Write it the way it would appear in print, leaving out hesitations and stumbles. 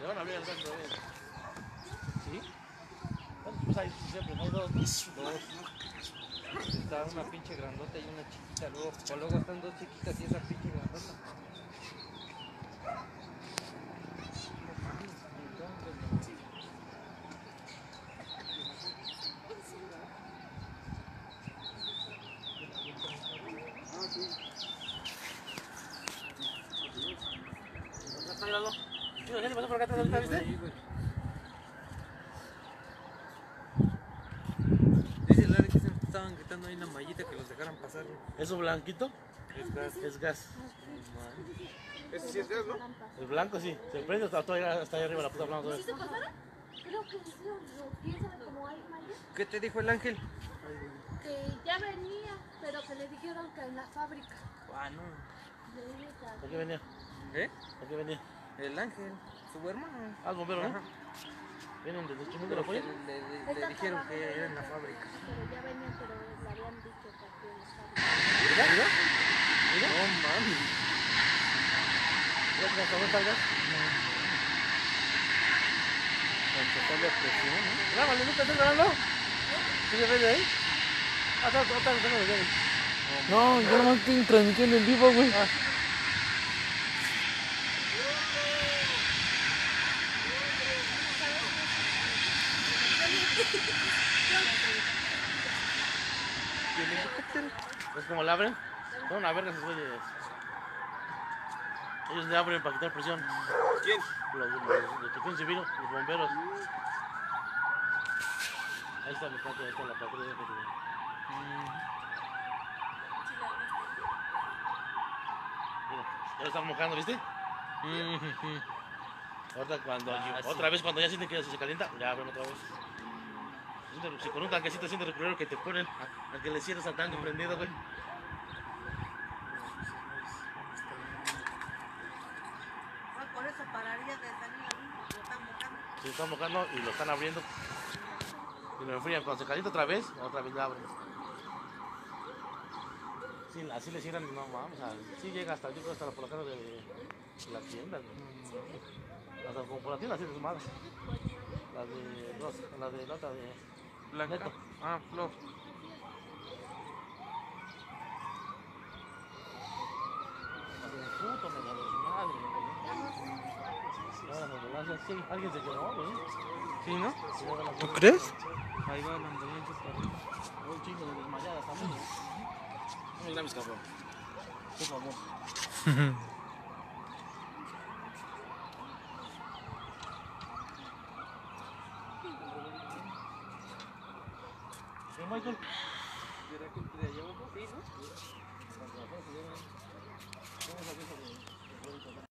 Le van a abrir el banco de él. ¿Sí? Pues hay siempre, hay dos, ¿no? Dos. Está una pinche grandota y una chiquita, luego están dos chiquitas y esa pinche grandota. Dice Larry que se estaban gritando ahí en la mallita que los dejaran pasar. ¿Eso blanquito? Es gas. Es gas. Ese sí es gas, ¿no? El blanco sí. Se prende hasta ahí arriba la puta blanca. ¿Sí se pasaron? Creo que sí, lo piensan como hay malla. ¿Qué te dijo el ángel? Que ya venía, pero que le dijeron que en la fábrica. Ah, no. Le dije que ¿A qué venía? ¿Eh? ¿A qué venía? El ángel, su hermano. Ah, el bombero, ¿no? Ajá. ¿Vienen desde Chimú de Pero la Fuente? le dijeron que era en la fábrica. Pero ya venían, pero le habían dicho que aquí en la fábrica. ¿Mira? ¿Mira? ¿Mira? No mames. ¿Ya te acabó el gas? Con total presión, ¿no? Grábale, ¿no te estás grabando? ¿Sí se ve de ahí? Ah, está de ahí. No, yo nomás estoy transmitiendo en vivo, güey. ¿Y el helicóptero? ¿Ves cómo le abren? Son una verga esos güeyes. Ellos le abren para quitar presión. ¿Quién? Los de protección civil, los bomberos. Ahí está mi patio, ahí está la patrulla de patrulla. Mira, ya lo están mojando, ¿viste? Ahorita otra vez cuando ya sienten que se calienta, ya abren otra vez. Si con un tanquecito sientes el primero que te ponen, al que le cierras al tanque prendido, güey. Por eso pararía de salir ahí, lo están mojando. Se están mojando y lo están abriendo. Y lo enfrían. Cuando se calienta otra vez la abren. Sí, así le cierran, no vamos, sí llega hasta, yo creo hasta por la cara de la tienda. Hasta como por la tienda, así de su madre. La de la otra de Blanca. Neto. Ah, Flor. Puto, me la de su madre. Ahora las ambulancias, sí, alguien se quedó, güey. ¿Sí, no? Sí, ahora las ¿Tú ambulancias. crees? Ahí va la ambulancia para arriba. Un chingo de desmayadas también. No me grabes, cabrón. Por favor. Michael. ¿Será que te llevo un poquito? Sí, ¿no?